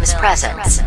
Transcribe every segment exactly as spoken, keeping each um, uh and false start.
Films presents.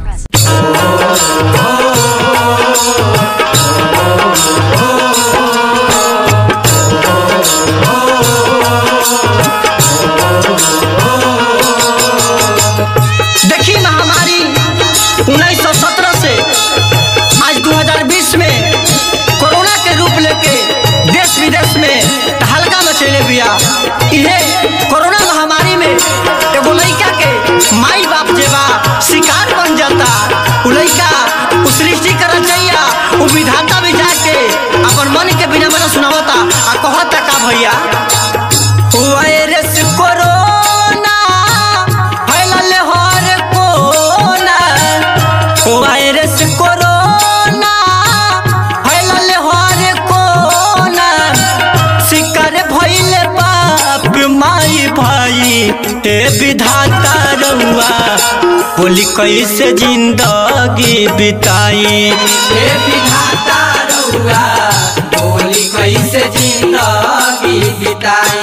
देखी महामारी उन्नीस सौ सत्रह से आज दो हज़ार बीस में कोरोना के रूप लेके देश विदेश में हल्का मचेले बिया। इहे कोरोना महामारी में एगो लइका के माई बाप जेबा शिकार बन जाता। उ लइका उ सृष्टि करत जाइया, उ विधाता भी जाके अपन मन के बिना बना सुनावता आ कहता का भैया वायरस कोरोना फैलल हर कोना, वायरस कोरोना फैलल हर कोना, शिकार भइल बाप माई भाई ए विधाता रउआ बोली कैसे जिंदगी बिताई। ए विधाता रउआ बोली कैसे जिंदगी बिताई।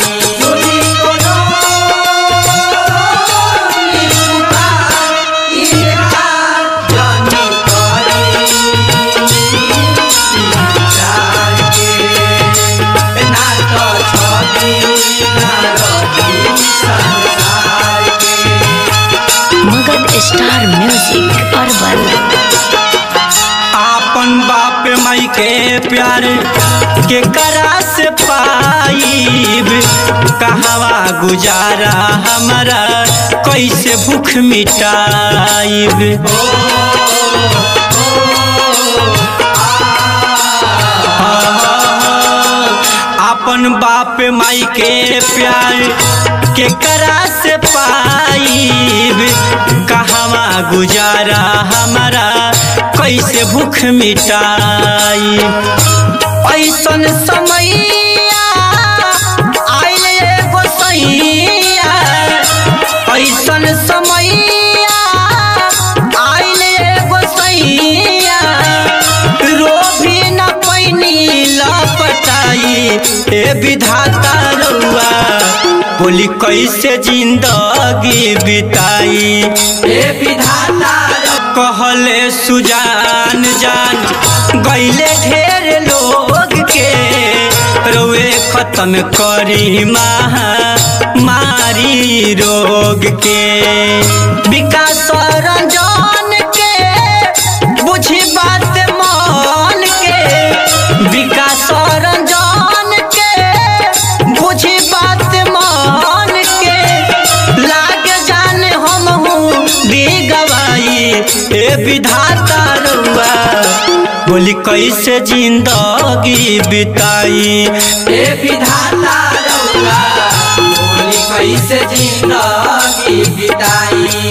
Magadh star music urban. आपन बाप माई के प्यार के करा से पाईब, कहवा गुजारा हमारा कैसे भूख मिटाईब। अपन बाप माई के प्यार के करा से पाईब, कहवा गुजारा हमारा कैसे भूख मिटाई। ऐसन समैया आइल एगो सैया, ऐसन समैया आइल एगो सैया, रो भी न पैनी लपटाई। ए विधाता रउआ बोली कैसे जिंदगी बिताई। ए विधाता कहले सुजान जान गईले ढेर लोग के, रोए खत्म करी महामारी रोग के। विकास रंजन के बुझी बात मान के, विकास रंजन के बुझी बात मान के, लाग जाने हम हूँ दी गवाई। ए विधाता रउआ बोली कैसे जिंदगी बिताई। ए विधाता रउआ बोली कैसे जिंदगी बिताई।